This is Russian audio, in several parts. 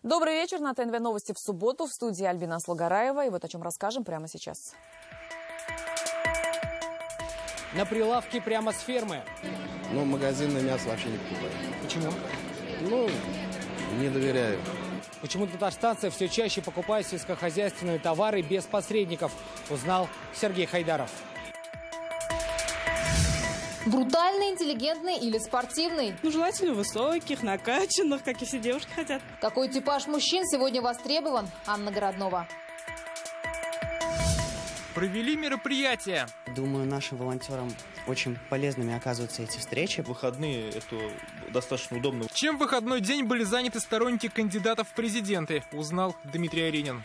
Добрый вечер. На ТНВ новости в субботу. В студии Альбина Слугараева. И вот о чем расскажем прямо сейчас. На прилавке прямо с фермы. Магазинное мясо вообще не покупаю. Почему? Не доверяю. Почему татарстанцы все чаще покупают сельскохозяйственные товары без посредников, узнал Сергей Хайдаров. Брутальный, интеллигентный или спортивный? Желательно высоких, накачанных, как и все девушки хотят. Какой типаж мужчин сегодня востребован? Анна Городнова. Провели мероприятие. Думаю, нашим волонтерам очень полезными оказываются эти встречи. В выходные это достаточно удобно. Чем в выходной день были заняты сторонники кандидатов в президенты, узнал Дмитрий Аренин.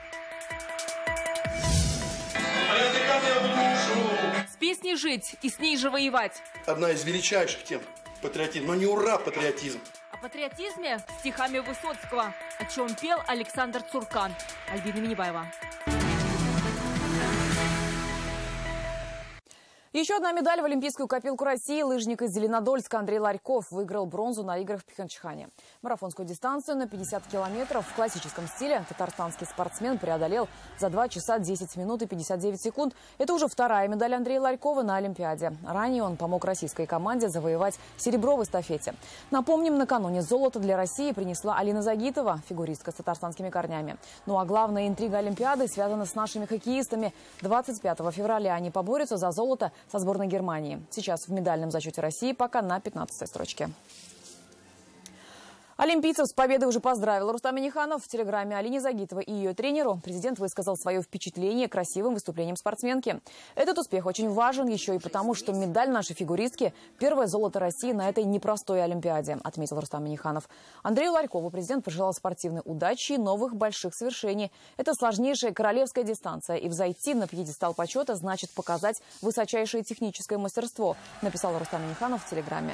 С песней жить и с ней же воевать. Одна из величайших тем патриотизм, но не ура патриотизм. О патриотизме стихами Высоцкого, о чем пел Александр Цуркан. Альбина Минибаева. Еще одна медаль в Олимпийскую копилку России. Лыжник из Зеленодольска Андрей Ларьков выиграл бронзу на играх в Пхенчхане. Марафонскую дистанцию на 50 километров в классическом стиле татарстанский спортсмен преодолел за 2 часа 10 минут и 59 секунд. Это уже вторая медаль Андрея Ларькова на Олимпиаде. Ранее он помог российской команде завоевать серебро в эстафете. Напомним, накануне золото для России принесла Алина Загитова, фигуристка с татарстанскими корнями. Ну а главная интрига Олимпиады связана с нашими хоккеистами. 25 февраля они поборются за золото со сборной Германии. Сейчас в медальном зачете России пока на 15-й строчке. Олимпийцев с победой уже поздравил Рустам Минниханов. В телеграме Алине Загитовой и ее тренеру президент высказал свое впечатление красивым выступлением спортсменки. Этот успех очень важен еще и потому, что медаль нашей фигуристки – первое золото России на этой непростой Олимпиаде, отметил Рустам Минниханов. Андрею Ларькову президент пожелал спортивной удачи и новых больших свершений. Это сложнейшая королевская дистанция, и взойти на пьедестал почета значит показать высочайшее техническое мастерство, написал Рустам Минниханов в телеграме.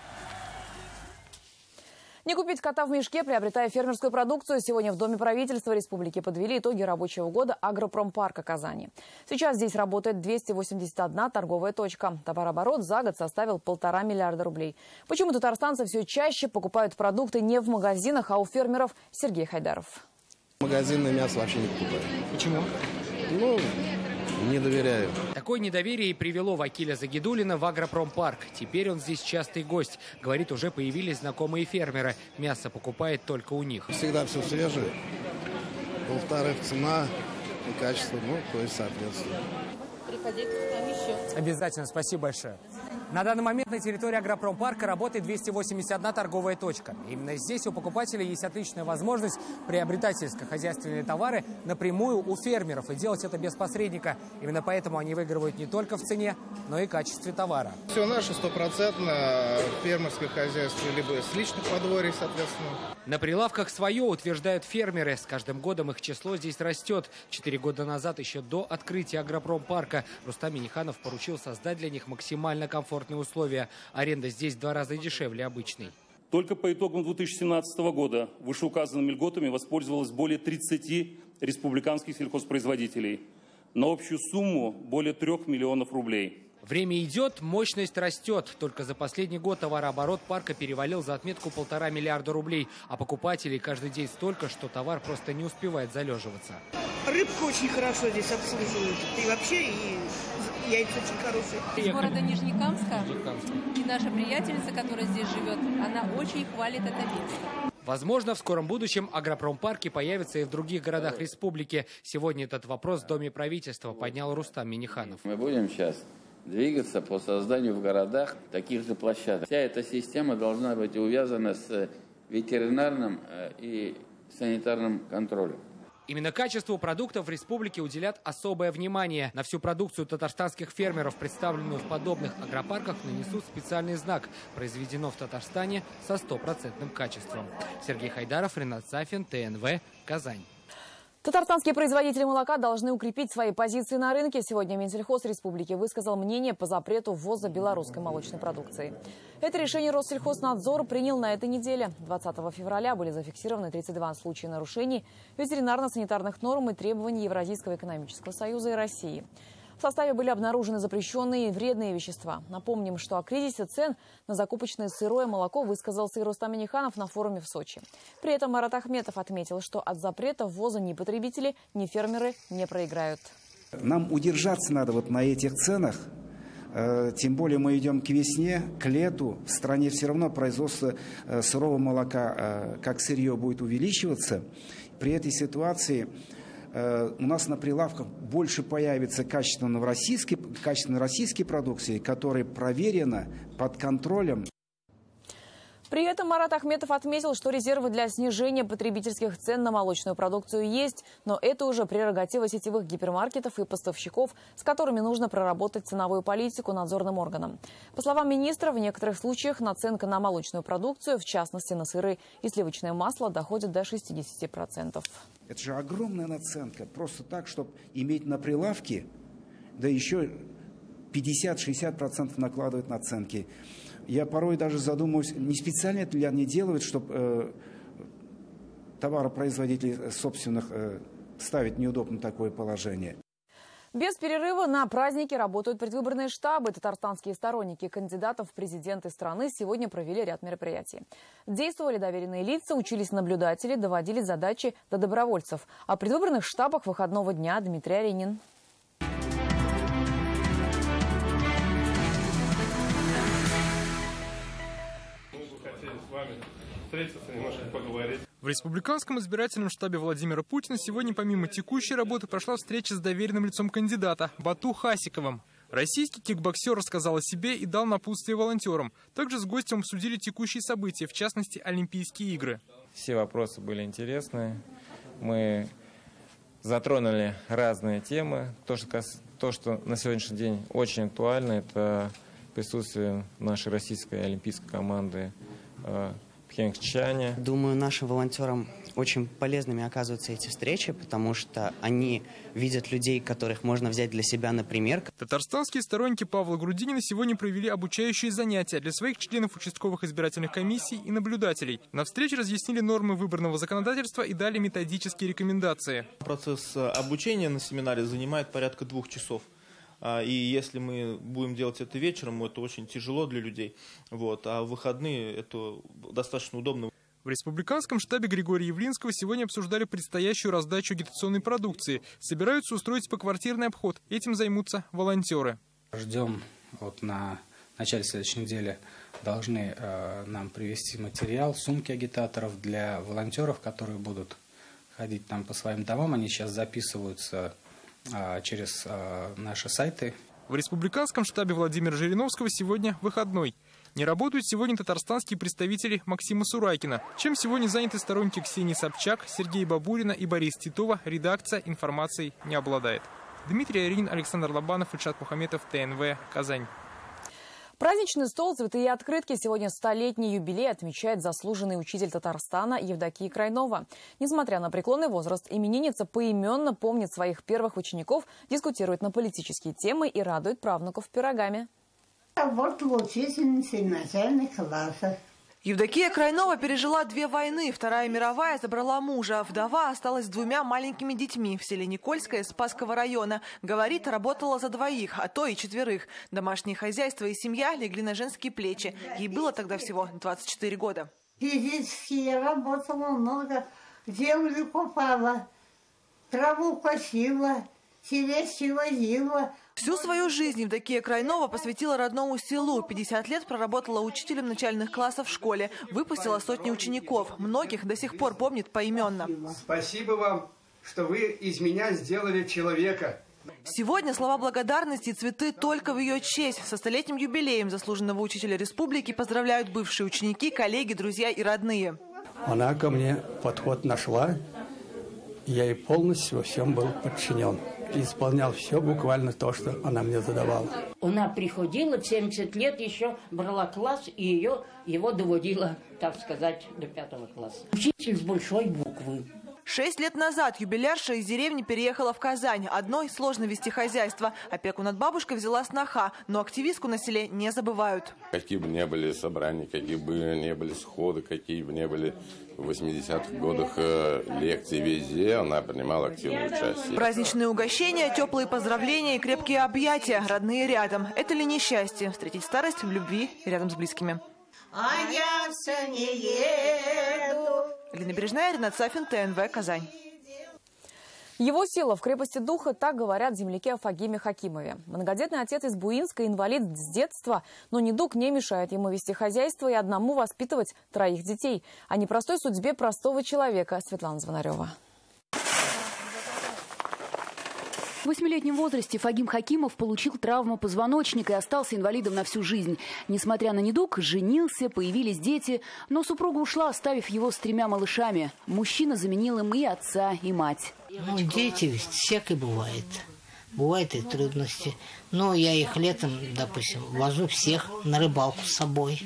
Не купить кота в мешке, приобретая фермерскую продукцию. Сегодня в Доме правительства республики подвели итоги рабочего года агропромпарка Казани. Сейчас здесь работает 281 торговая точка. Товарооборот за год составил 1,5 миллиарда рублей. Почему татарстанцы все чаще покупают продукты не в магазинах, а у фермеров? Сергей Хайдаров. Магазинное мясо вообще не покупаю. Почему? Не доверяю. Такое недоверие и привело Вакиля Загидуллина в агропромпарк. Теперь он здесь частый гость. Говорит, уже появились знакомые фермеры. Мясо покупает только у них. Всегда все свежее. Во-вторых, цена и качество, то есть соответствует. Приходите к нам еще. Обязательно, спасибо большое. На данный момент на территории агропромпарка работает 281 торговая точка. Именно здесь у покупателей есть отличная возможность приобретать сельскохозяйственные товары напрямую у фермеров и делать это без посредника. Именно поэтому они выигрывают не только в цене, но и качестве товара. Все наше стопроцентно фермерское хозяйство, либо с личных подворий, соответственно. На прилавках свое, утверждают фермеры. С каждым годом их число здесь растет. 4 года назад, еще до открытия агропромпарка, Рустам Минниханов поручил создать для них максимально комфортные условия. Аренда здесь в 2 раза дешевле обычной. Только по итогам 2017 года вышеуказанными льготами воспользовалось более 30 республиканских сельхозпроизводителей на общую сумму более 3 миллионов рублей. Время идет, мощность растет. Только за последний год товарооборот парка перевалил за отметку 1,5 миллиарда рублей. А покупателей каждый день столько, что товар просто не успевает залеживаться. Рыбку очень хорошо здесь обслуживают. И вообще, и яйца очень хорошие. Из города Нижнекамска. И наша приятельница, которая здесь живет, она очень хвалит это место. Возможно, в скором будущем агропромпарки появятся и в других городах республики. Сегодня этот вопрос в Доме правительства поднял Рустам Минниханов. Мы будем сейчас двигаться по созданию в городах таких же площадок. Вся эта система должна быть увязана с ветеринарным и санитарным контролем. Именно качеству продуктов в республике уделят особое внимание. На всю продукцию татарстанских фермеров, представленную в подобных агропарках, нанесут специальный знак. Произведено в Татарстане со 100% качеством. Сергей Хайдаров, Ренат Сафин, ТНВ, Казань. Татарстанские производители молока должны укрепить свои позиции на рынке. Сегодня Минсельхоз Республики высказал мнение по запрету ввоза белорусской молочной продукции. Это решение Россельхознадзор принял на этой неделе. 20 февраля были зафиксированы 32 случая нарушений ветеринарно-санитарных норм и требований Евразийского экономического союза и России. В составе были обнаружены запрещенные и вредные вещества. Напомним, что о кризисе цен на закупочное сырое молоко высказался и Рустам Минниханов на форуме в Сочи. При этом Марат Ахметов отметил, что от запрета ввоза ни потребители, ни фермеры не проиграют. Нам удержаться надо вот на этих ценах. Тем более мы идем к весне, к лету. В стране все равно производство сырого молока как сырье будет увеличиваться. При этой ситуации у нас на прилавках больше появится качественной российской продукции, которая проверена под контролем. При этом Марат Ахметов отметил, что резервы для снижения потребительских цен на молочную продукцию есть, но это уже прерогатива сетевых гипермаркетов и поставщиков, с которыми нужно проработать ценовую политику надзорным органам. По словам министра, в некоторых случаях наценка на молочную продукцию, в частности на сыры и сливочное масло, доходит до 60%. Это же огромная наценка. Просто так, чтобы иметь на прилавке, да еще 50-60% накладывать наценки. Я порой даже задумываюсь, не специально это ли они делают, чтобы товаропроизводителей собственных ставить в неудобное такое положение. Без перерыва на праздники работают предвыборные штабы. Татарстанские сторонники кандидатов в президенты страны сегодня провели ряд мероприятий. Действовали доверенные лица, учились наблюдатели, доводили задачи до добровольцев. О предвыборных штабах выходного дня Дмитрий Аренин. Встретиться, немножко поговорить. В республиканском избирательном штабе Владимира Путина сегодня помимо текущей работы прошла встреча с доверенным лицом кандидата Бату Хасиковым. Российский кикбоксер рассказал о себе и дал напутствие волонтерам. Также с гостем обсудили текущие события, в частности Олимпийские игры. Все вопросы были интересные. Мы затронули разные темы. То, что на сегодняшний день очень актуально, это присутствие нашей российской олимпийской команды в Пхенчхане. Думаю, нашим волонтерам очень полезными оказываются эти встречи, потому что они видят людей, которых можно взять для себя на пример. Татарстанские сторонники Павла Грудинина сегодня провели обучающие занятия для своих членов участковых избирательных комиссий и наблюдателей. На встрече разъяснили нормы выборного законодательства и дали методические рекомендации. Процесс обучения на семинаре занимает порядка 2 часов. И если мы будем делать это вечером, это очень тяжело для людей. А в выходные это достаточно удобно. В республиканском штабе Григория Явлинского сегодня обсуждали предстоящую раздачу агитационной продукции. Собираются устроить поквартирный обход. Этим займутся волонтеры. Ждем на начале следующей недели. Должны нам привезти материал, сумки агитаторов для волонтеров, которые будут ходить там по своим домам. Они сейчас записываются через наши сайты. В республиканском штабе Владимира Жириновского сегодня выходной. Не работают сегодня татарстанские представители Максима Сурайкина. Чем сегодня заняты сторонники Ксении Собчак, Сергея Бабурина и Бориса Титова, редакция информацией не обладает. Дмитрий Аренин, Александр Лобанов, Ильшат Мухаметов, ТНВ, Казань. Праздничный стол, цветы и открытки. Сегодня 100-летний юбилей отмечает заслуженный учитель Татарстана Евдокия Крайнова. Несмотря на преклонный возраст, именинница поименно помнит своих первых учеников, дискутирует на политические темы и радует правнуков пирогами. Работала учительницей начальных классов. Евдокия Крайнова пережила 2 войны. Вторая мировая забрала мужа. Вдова осталась с 2 маленькими детьми в селе Никольское Спасского района. Говорит, работала за 2, а то и 4. Домашнее хозяйство и семья легли на женские плечи. Ей было тогда всего 24 года. Физически я работала много. Землю копала, траву косила, тележки возила. Всю свою жизнь Евдокия Крайнова посвятила родному селу. 50 лет проработала учителем начальных классов в школе. Выпустила сотни учеников. Многих до сих пор помнит поименно. Спасибо вам, что вы из меня сделали человека. Сегодня слова благодарности и цветы только в ее честь. Со 100-летним юбилеем заслуженного учителя республики поздравляют бывшие ученики, коллеги, друзья и родные. Она ко мне подход нашла. Я ей полностью во всем был подчинен. Исполнял все буквально то, что она мне задавала. Она приходила в 70 лет, еще брала класс, и его доводила, так сказать, до 5 класса. Учитель с большой буквы. 6 лет назад юбилярша из деревни переехала в Казань. Одной сложно вести хозяйство. Опеку над бабушкой взяла сноха, но активистку на селе не забывают. Какие бы ни были собрания, какие бы ни были сходы, какие бы ни были в 80-х годах лекции, везде она принимала активное участие. Праздничные угощения, теплые поздравления и крепкие объятия. Родные рядом. Это ли не счастье? Встретить старость в любви рядом с близкими. А я все не еду. Лена Бережная, Ренат Сафин, ТНВ, Казань. Его сила в крепости духа, так говорят земляки о Фагиме Хакимове. Многодетный отец из Буинска, инвалид с детства, но недуг не мешает ему вести хозяйство и одному воспитывать 3 детей. О непростой судьбе простого человека. Светлана Звонарева. В 8-летнем возрасте Фагим Хакимов получил травму позвоночника и остался инвалидом на всю жизнь. Несмотря на недуг, женился, появились дети, но супруга ушла, оставив его с 3 малышами. Мужчина заменил им и отца, и мать. Ну, дети ведь всякое бывает. Бывают и трудности. Но я их летом, допустим, вожу всех на рыбалку с собой.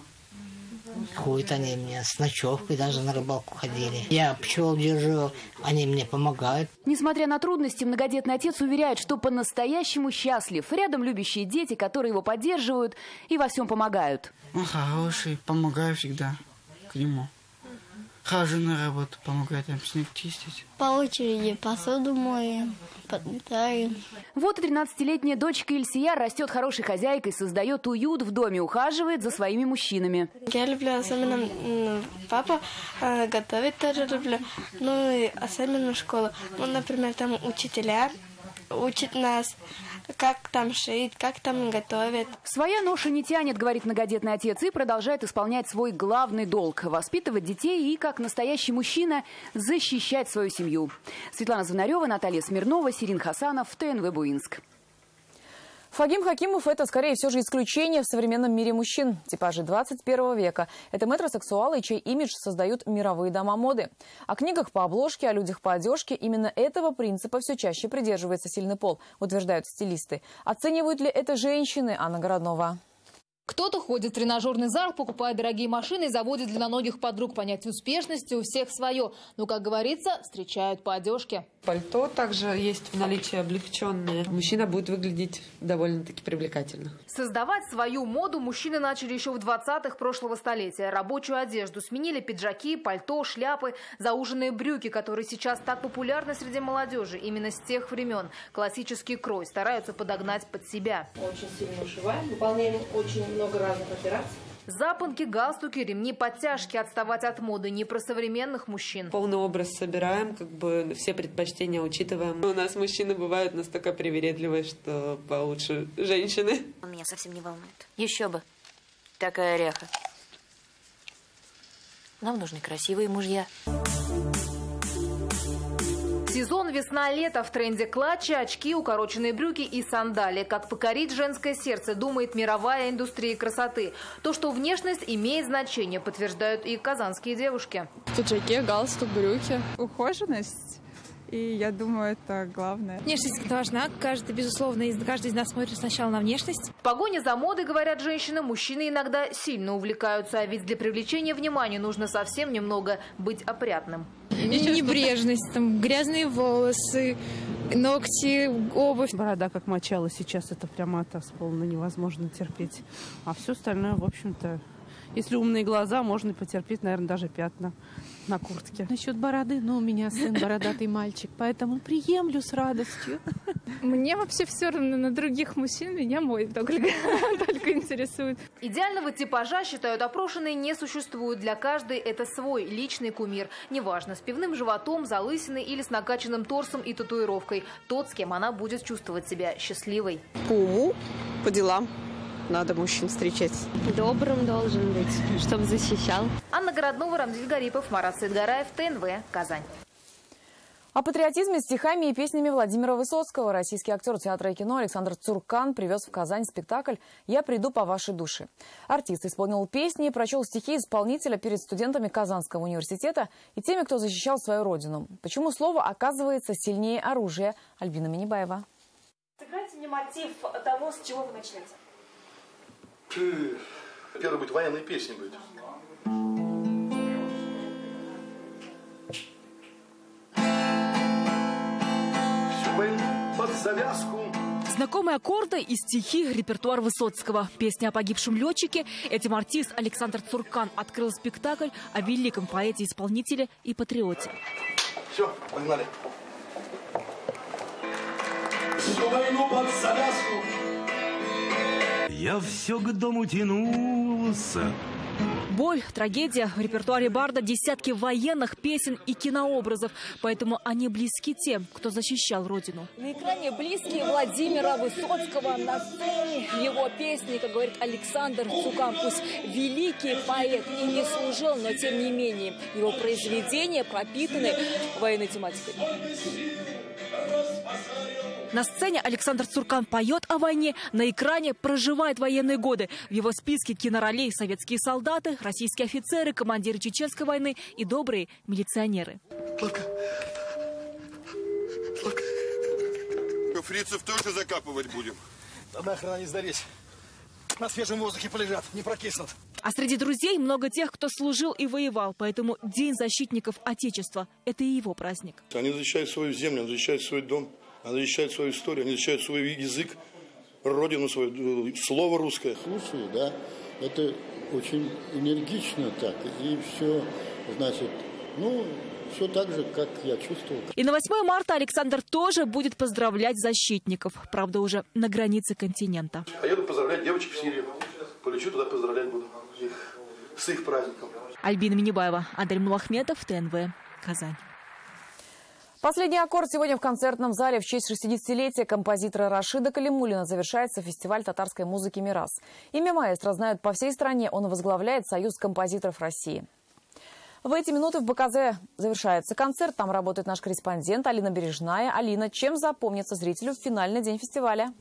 Ходят они мне с ночевкой, даже на рыбалку ходили. Я пчел держу, они мне помогают. Несмотря на трудности, многодетный отец уверяет, что по-настоящему счастлив. Рядом любящие дети, которые его поддерживают и во всем помогают. Он хороший, помогаю всегда к нему. Хожу на работу, помогаю там снег чистить. По очереди посуду моем, подметаем. Вот и 13-летняя дочка Ильсия растет хорошей хозяйкой, создает уют в доме, ухаживает за своими мужчинами. Я люблю особенно папа, готовить тоже люблю, ну и особенно школу. Ну, например, там учителя учат нас, как там шить, как там готовят. Своя ноша не тянет, говорит многодетный отец, и продолжает исполнять свой главный долг – воспитывать детей и, как настоящий мужчина, защищать свою семью. Светлана Звонарева, Наталья Смирнова, Сирин Хасанов, ТНВ Буинск. Фагим Хакимов – это, скорее, все же исключение в современном мире мужчин. Типажи 21 века. Это метросексуалы, чей имидж создают мировые дома моды. О книгах по обложке, о людях по одежке. Именно этого принципа все чаще придерживается сильный пол, утверждают стилисты. Оценивают ли это женщины? Анна Городнова. Кто-то ходит в тренажерный зал, покупает дорогие машины и заводит длинноногих подруг. Понятие успешности у всех свое. Но, как говорится, встречают по одежке. Пальто также есть в наличии облегченное. Мужчина будет выглядеть довольно-таки привлекательно. Создавать свою моду мужчины начали еще в 20-х прошлого столетия. Рабочую одежду сменили пиджаки, пальто, шляпы, зауженные брюки, которые сейчас так популярны среди молодежи. Именно с тех времен классический крой стараются подогнать под себя. Очень сильно ушиваем, выполняем очень много разных операций. Запонки, галстуки, ремни, подтяжки. Отставать от моды не про современных мужчин. Полный образ собираем, как бы все предпочтения учитываем. У нас мужчины бывают настолько привередливые, что получше женщины. Он меня совсем не волнует. Еще бы. Такая ряха. Нам нужны красивые мужья. Сезон весна-лето. В тренде клатчи, очки, укороченные брюки и сандали. Как покорить женское сердце, думает мировая индустрия красоты. То, что внешность имеет значение, подтверждают и казанские девушки. В пиджаке, галстук, брюки. Ухоженность. И я думаю, это главное. Внешность важна. Каждый из нас смотрит сначала на внешность. В погоне за модой, говорят женщины, мужчины иногда сильно увлекаются. А ведь для привлечения внимания нужно совсем немного быть опрятным. Небрежность, там, грязные волосы, ногти, обувь. Борода как мочала сейчас, это прямо полно невозможно терпеть. А все остальное, в общем-то, если умные глаза, можно потерпеть, наверное, даже пятна на куртке. Насчет бороды, у меня сын бородатый мальчик, поэтому приемлю с радостью. Мне вообще все равно на других мужчин, меня мой только интересует. Идеального типажа, считают опрошенные, не существует. Для каждой это свой личный кумир. Неважно, с пивным животом, залысиной или с накачанным торсом и татуировкой. Тот, с кем она будет чувствовать себя счастливой. По уму, по делам. Надо мужчин встречать. Добрым должен быть, чтобы защищал. Анна Городнова, Рамзиль Гарипов, Марат Саидгараев, ТНВ, Казань. О патриотизме, стихами и песнями Владимира Высоцкого российский актер театра и кино Александр Цуркан привез в Казань спектакль «Я приду по вашей душе». Артист исполнил песни и прочел стихи исполнителя перед студентами Казанского университета и теми, кто защищал свою родину. Почему слово оказывается сильнее оружия? Альбина Минибаева. Сыграйте мне мотив того, с чего вы начнете. Первый будет военная песня будет. завязку. Знакомые аккорды и стихи – репертуар Высоцкого. Песня о погибшем летчике. Этим артист Александр Цуркан открыл спектакль о великом поэте-исполнителе и патриоте. Все, погнали. Всю войну под завязку. Я все к дому тянулся. Боль, трагедия. В репертуаре барда десятки военных песен и кинообразов. Поэтому они близки тем, кто защищал Родину. На экране близкие Владимира Высоцкого. На сцене его песни, как говорит Александр Цуркан. Пусть великий поэт и не служил, но тем не менее его произведения пропитаны военной тематикой. На сцене Александр Цуркан поет о войне, на экране проживает военные годы. В его списке киноролей советские солдаты, российские офицеры, командиры Чеченской войны и добрые милиционеры. Фрицев тоже закапывать будем. Да нахрен они сдались. На свежем воздухе полежат, не прокиснут. А среди друзей много тех, кто служил и воевал. Поэтому День защитников Отечества – это и его праздник. Они защищают свою землю, они защищают свой дом. Они защищают свою историю, они защищают свой язык, родину свою, слово русское. Слушаю, да, это очень энергично так, и все, значит, ну, все так же, как я чувствовал. И на 8 марта Александр тоже будет поздравлять защитников, правда, уже на границе континента. Поеду поздравлять девочек в Сирию, полечу туда, поздравлять буду их с их праздником. Альбина Минибаева, Адель Мулахметов, ТНВ, Казань. Последний аккорд сегодня в концертном зале в честь 60-летия композитора Рашида Калимуллина завершается фестиваль татарской музыки «Мирас». Имя маэстро знают по всей стране, он возглавляет Союз композиторов России. В эти минуты в БКЗ завершается концерт, там работает наш корреспондент Алина Бережная. Алина, чем запомнится зрителю в финальный день фестиваля?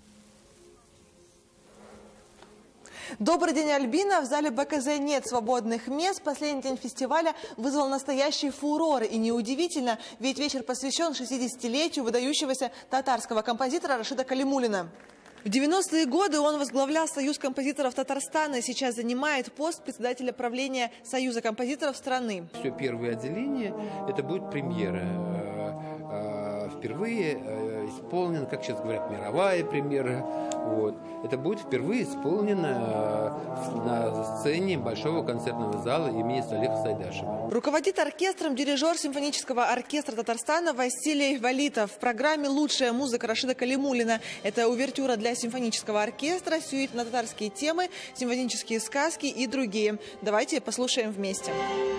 Добрый день, Альбина. В зале БКЗ нет свободных мест. Последний день фестиваля вызвал настоящий фурор. И неудивительно, ведь вечер посвящен 60-летию выдающегося татарского композитора Рашида Калимуллина. В 90-е годы он возглавлял Союз композиторов Татарстана и сейчас занимает пост председателя правления Союза композиторов страны. Все первое отделение – это будет премьера. Впервые исполнена, как сейчас говорят, мировая премьера. Вот. Это будет впервые исполнено на сцене Большого концертного зала имени Салиха Сайдашева. Руководит оркестром дирижер симфонического оркестра Татарстана Василий Валитов. В программе «Лучшая музыка» Рашида Калимуллина. Это увертюра для симфонического оркестра, сюит на татарские темы, симфонические сказки и другие. Давайте послушаем вместе.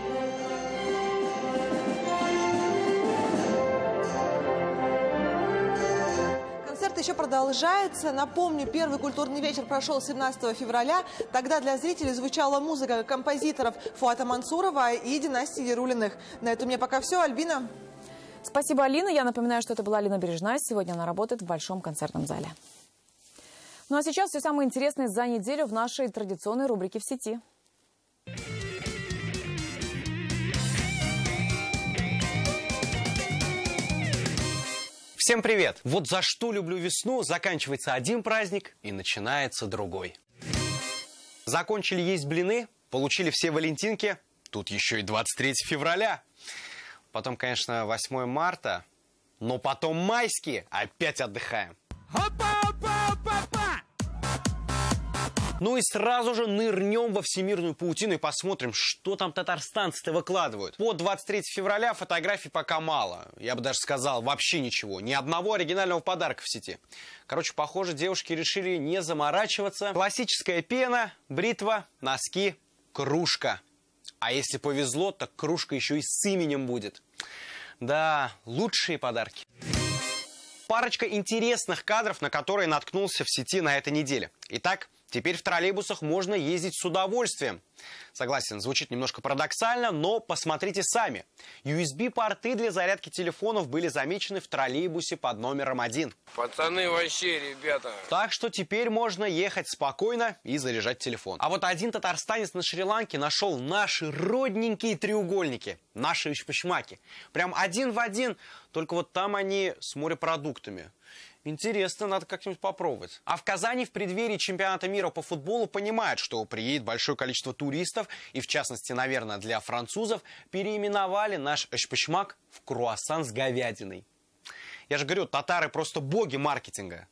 Еще продолжается. Напомню, первый культурный вечер прошел 17 февраля. Тогда для зрителей звучала музыка композиторов Фуата Мансурова и династии Яруллиных. На этом у меня пока все. Альбина. Спасибо, Алина. Я напоминаю, что это была Алина Бережная. Сегодня она работает в Большом концертном зале. Ну а сейчас все самое интересное за неделю в нашей традиционной рубрике «В сети». Всем привет! Вот за что люблю весну. Заканчивается один праздник и начинается другой. Закончили есть блины, получили все валентинки. Тут еще и 23 февраля. Потом, конечно, 8 марта. Но потом майские. Опять отдыхаем. Ну и сразу же нырнем во всемирную паутину и посмотрим, что там татарстанцы-то выкладывают. По 23 февраля фотографий пока мало. Я бы даже сказал, вообще ничего. Ни одного оригинального подарка в сети. Короче, похоже, девушки решили не заморачиваться. Классическая пена, бритва, носки, кружка. А если повезло, так кружка еще и с именем будет. Да, лучшие подарки. Парочка интересных кадров, на которые наткнулся в сети на этой неделе. Итак, теперь в троллейбусах можно ездить с удовольствием. Согласен, звучит немножко парадоксально, но посмотрите сами. USB-порты для зарядки телефонов были замечены в троллейбусе под номером 1. Пацаны вообще, ребята. Так что теперь можно ехать спокойно и заряжать телефон. А вот один татарстанец на Шри-Ланке нашел наши родненькие треугольники. Наши ишпышмаки. Прям один в один, только вот там они с морепродуктами. Интересно, надо как-нибудь попробовать. А в Казани в преддверии чемпионата мира по футболу понимают, что приедет большое количество туристов, и в частности, наверное, для французов, переименовали наш эшпышмак в круассан с говядиной. Я же говорю, татары просто боги маркетинга.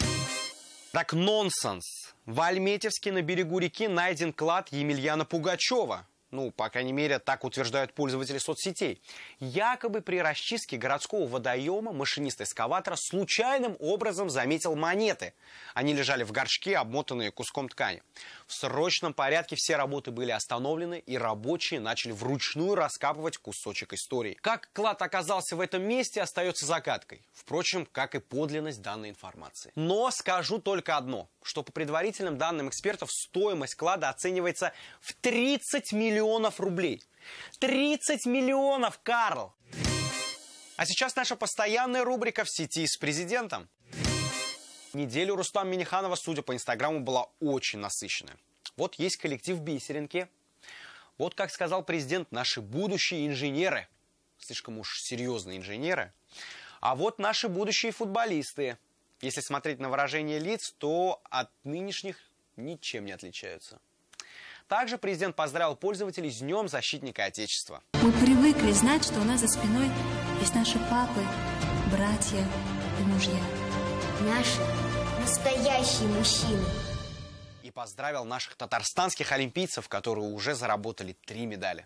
Так нонсенс. В Альметьевске на берегу реки найден клад Емельяна Пугачева. Ну, по крайней мере, так утверждают пользователи соцсетей. Якобы при расчистке городского водоема машинист эскаватора случайным образом заметил монеты. Они лежали в горшке, обмотанные куском ткани. В срочном порядке все работы были остановлены, и рабочие начали вручную раскапывать кусочек истории. Как клад оказался в этом месте, остается загадкой. Впрочем, как и подлинность данной информации. Но скажу только одно, что по предварительным данным экспертов стоимость клада оценивается в 30 миллионов рублей. 30 миллионов, Карл! А сейчас наша постоянная рубрика «В сети с президентом». Неделю Рустама Минниханова, судя по инстаграму, была очень насыщенная. Вот есть коллектив «Бисеринки». Вот, как сказал президент, наши будущие инженеры. Слишком уж серьезные инженеры. А вот наши будущие футболисты. Если смотреть на выражение лиц, то от нынешних ничем не отличаются. Также президент поздравил пользователей с Днем защитника Отечества. Мы привыкли знать, что у нас за спиной есть наши папы, братья и мужья. Наши настоящие мужчины. И поздравил наших татарстанских олимпийцев, которые уже заработали 3 медали.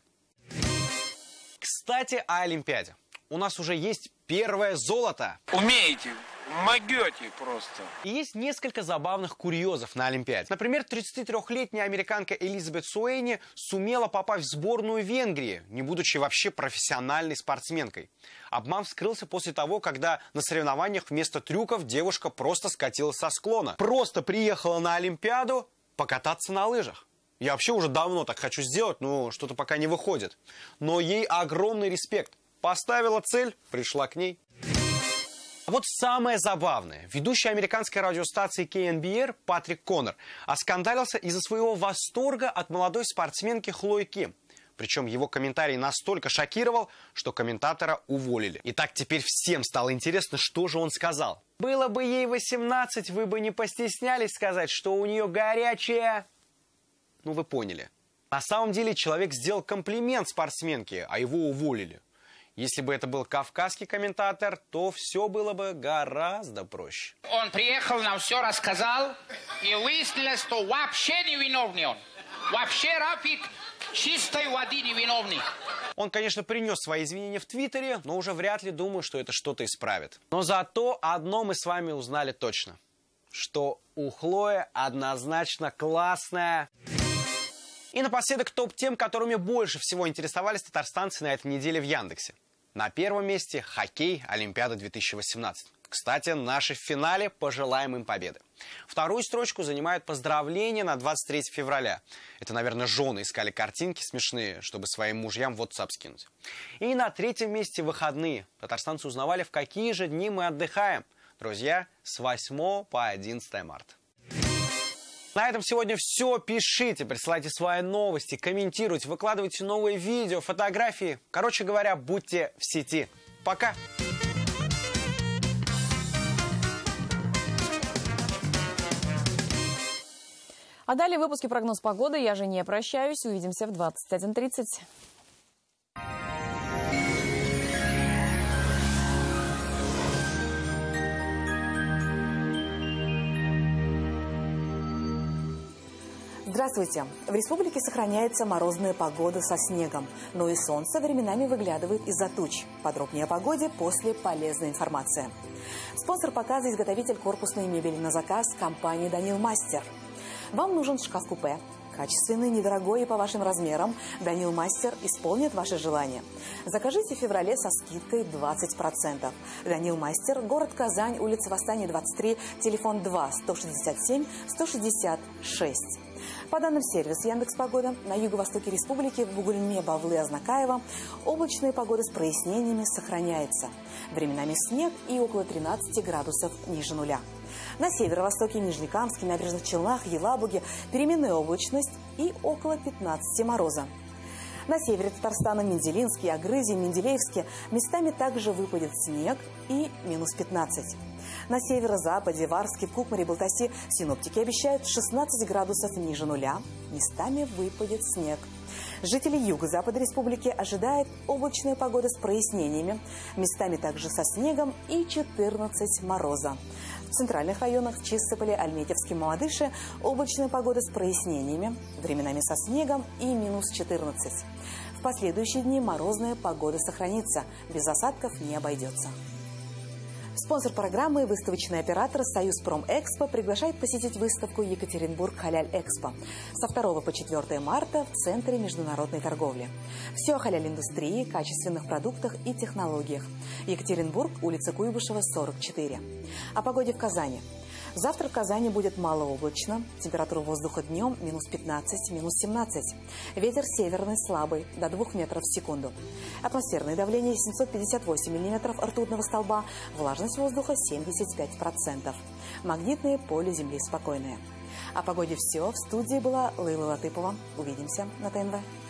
Кстати, о Олимпиаде. У нас уже есть первое золото. Умеете, могете просто. И есть несколько забавных курьезов на Олимпиаде. Например, 33-летняя американка Элизабет Суэйни сумела попасть в сборную Венгрии, не будучи вообще профессиональной спортсменкой. Обман вскрылся после того, когда на соревнованиях вместо трюков девушка просто скатилась со склона. Просто приехала на Олимпиаду покататься на лыжах. Я вообще уже давно так хочу сделать, но что-то пока не выходит. Но ей огромный респект. Поставила цель, пришла к ней. А вот самое забавное. Ведущий американской радиостанции KNBR Патрик Коннор оскандалился из-за своего восторга от молодой спортсменки Хлои Ким. Причем его комментарий настолько шокировал, что комментатора уволили. И так теперь всем стало интересно, что же он сказал. Было бы ей 18, вы бы не постеснялись сказать, что у нее горячая... Ну, вы поняли. На самом деле человек сделал комплимент спортсменке, а его уволили. Если бы это был кавказский комментатор, то все было бы гораздо проще. Он приехал, нам все рассказал, и выяснилось, что вообще не виновный он. Вообще Рафик чистой воды не виновный. Он, конечно, принес свои извинения в Твиттере, но уже вряд ли думаю, что это что-то исправит. Но зато одно мы с вами узнали точно. Что у Хлои однозначно классная... И напоследок топ-тем, которыми больше всего интересовались татарстанцы на этой неделе в Яндексе. На первом месте хоккей Олимпиада 2018. Кстати, наши в финале, пожелаем им победы. Вторую строчку занимают поздравления на 23 февраля. Это, наверное, жены искали картинки смешные, чтобы своим мужьям в WhatsApp скинуть. И на третьем месте выходные. Татарстанцы узнавали, в какие же дни мы отдыхаем. Друзья, с 8 по 11 марта. На этом сегодня все. Пишите, присылайте свои новости, комментируйте, выкладывайте новые видео, фотографии. Короче говоря, будьте в сети. Пока! А далее в выпуске прогноз погоды. Я же не прощаюсь. Увидимся в 21:30. Здравствуйте! В республике сохраняется морозная погода со снегом, но и солнце временами выглядывает из-за туч. Подробнее о погоде после полезной информации. Спонсор показа — изготовитель корпусной мебели на заказ компании «Данил Мастер». Вам нужен шкаф-купе. Качественный, недорогой и по вашим размерам. «Данил Мастер» исполнит ваши желания. Закажите в феврале со скидкой 20%. «Данил Мастер», город Казань, улица Восстания, 23, телефон 2-167-166. По данным сервиса «Яндекс.Погода», на юго-востоке республики, в Бугульме, Бавлы, Азнакаево, облачная погода с прояснениями сохраняется. Временами снег и около 13 градусов ниже нуля. На северо-востоке, Нижнекамске, Набережных Челнах, Елабуге переменная облачность и около 15 мороза. На севере Татарстана, Менделинске, Агрызе, Менделеевске местами также выпадет снег и минус 15. На северо-западе, в Арске, в Кукмаре, Балтасе синоптики обещают 16 градусов ниже нуля. Местами выпадет снег. Жители юго-запада республики ожидают облачная погода с прояснениями. Местами также со снегом и 14 мороза. В центральных районах в Чистополе, Альметьевске, Мамадыше облачная погода с прояснениями, временами со снегом и минус 14. В последующие дни морозная погода сохранится, без осадков не обойдется. Спонсор программы, выставочный оператор «Союз Промэкспо» приглашает посетить выставку «Екатеринбург Халяль-Экспо» со 2 по 4 марта в Центре международной торговли. Все о халяль-индустрии, качественных продуктах и технологиях. Екатеринбург, улица Куйбышева, 44. О погоде в Казани. Завтра в Казани будет малооблачно. Температура воздуха днем минус 15, минус 17. Ветер северный слабый, до 2 метров в секунду. Атмосферное давление 758 миллиметров ртутного столба. Влажность воздуха 75%. Магнитное поле Земли спокойное. О погоде все. В студии была Лейла Латыпова. Увидимся на ТНВ.